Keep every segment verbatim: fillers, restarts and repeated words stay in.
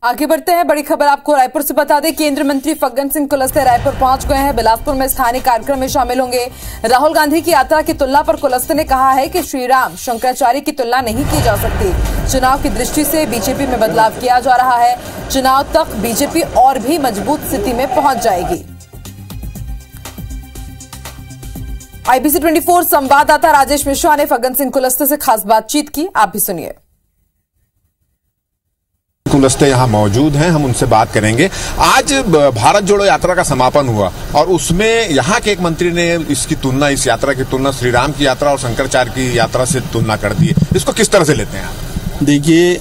आगे बढ़ते हैं। बड़ी खबर आपको रायपुर से बता दें, केंद्रीय मंत्री फग्गन सिंह कुलस्ते रायपुर पहुंच गए हैं। बिलासपुर में स्थानीय कार्यक्रम में शामिल होंगे। राहुल गांधी की यात्रा की तुलना पर कुलस्ते ने कहा है कि श्रीराम शंकराचार्य की तुलना नहीं की जा सकती। चुनाव की दृष्टि से बीजेपी में बदलाव किया जा रहा है। चुनाव तक बीजेपी और भी मजबूत स्थिति में पहुंच जाएगी। आईबीसी चौबीस संवाददाता राजेश मिश्रा ने फग्गन सिंह कुलस्ते से खास बातचीत की, आप भी सुनिए। कुलस्ते यहाँ मौजूद हैं, हम उनसे बात करेंगे। आज भारत जोड़ो यात्रा का समापन हुआ और उसमें यहाँ के एक मंत्री ने इसकी तुलना, इस यात्रा की तुलना श्री राम की यात्रा और शंकराचार्य की यात्रा से तुलना कर दी है। इसको किस तरह से लेते हैं आप? देखिए,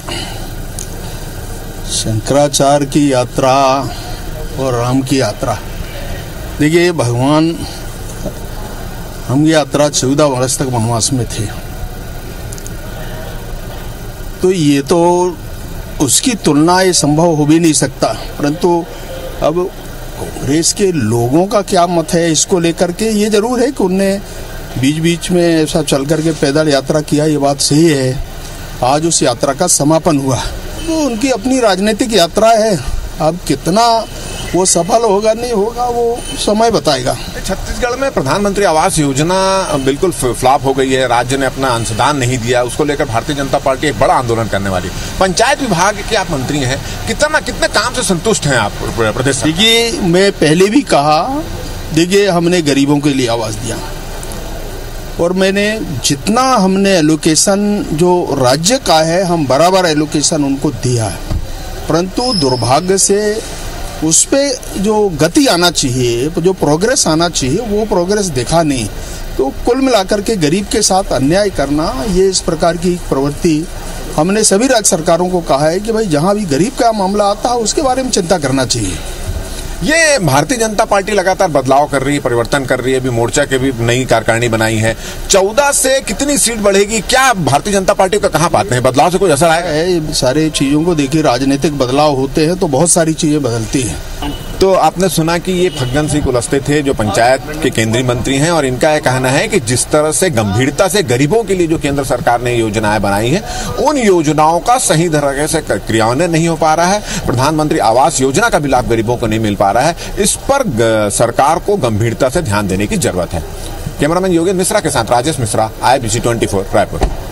शंकराचार्य की यात्रा और राम की यात्रा, देखिए भगवान हम यात्रा चौदह वर्ष तक वनवास में थे, तो ये तो उसकी तुलना ये संभव हो भी नहीं सकता। परंतु अब कांग्रेस के लोगों का क्या मत है इसको लेकर के, ये जरूर है कि उनने बीच बीच में ऐसा चल करके पैदल यात्रा किया, ये बात सही है। आज उस यात्रा का समापन हुआ, तो उनकी अपनी राजनीतिक यात्रा है। अब कितना वो सफल होगा नहीं होगा वो समय बताएगा। छत्तीसगढ़ में प्रधानमंत्री आवास योजना बिल्कुल फ्लॉप हो गई है। राज्य ने अपना अंशदान नहीं दिया, उसको लेकर भारतीय जनता पार्टी एक बड़ा आंदोलन करने वाली। पंचायत विभाग के आप मंत्री हैं, कितना कितने काम से संतुष्ट हैं आप प्रदेश? देखिए, मैं पहले भी कहा, देखिए हमने गरीबों के लिए आवास दिया और मैंने जितना हमने एलोकेशन जो राज्य का है, हम बराबर एलोकेशन उनको दिया है। परंतु दुर्भाग्य से उस पे जो गति आना चाहिए, जो प्रोग्रेस आना चाहिए, वो प्रोग्रेस देखा नहीं। तो कुल मिलाकर के गरीब के साथ अन्याय करना, ये इस प्रकार की प्रवृत्ति हमने सभी राज्य सरकारों को कहा है कि भाई जहां भी गरीब का मामला आता है उसके बारे में चिंता करना चाहिए। ये भारतीय जनता पार्टी लगातार बदलाव कर रही है, परिवर्तन कर रही है। अभी मोर्चा के भी नई कार्यकारिणी बनाई है। चौदह से कितनी सीट बढ़ेगी? क्या भारतीय जनता पार्टी का कहाँ पाते हैं? बदलाव से कोई असर आएगा? सारे चीजों को देखिए, राजनीतिक बदलाव होते हैं तो बहुत सारी चीजें बदलती हैं। तो आपने सुना कि ये फग्गन सिंह कुलस्ते थे जो पंचायत के केंद्रीय मंत्री हैं, और इनका यह कहना है कि जिस तरह से गंभीरता से गरीबों के लिए जो केंद्र सरकार ने योजनाएं बनाई है, उन योजनाओं का सही तरह से क्रियान्वयन नहीं हो पा रहा है। प्रधानमंत्री आवास योजना का भी लाभ गरीबों को नहीं मिल पा रहा है। इस पर सरकार को गंभीरता से ध्यान देने की जरूरत है। कैमरामैन योगेंद्र मिश्रा के साथ राजेश मिश्रा, आईबीसी चौबीस रायपुर।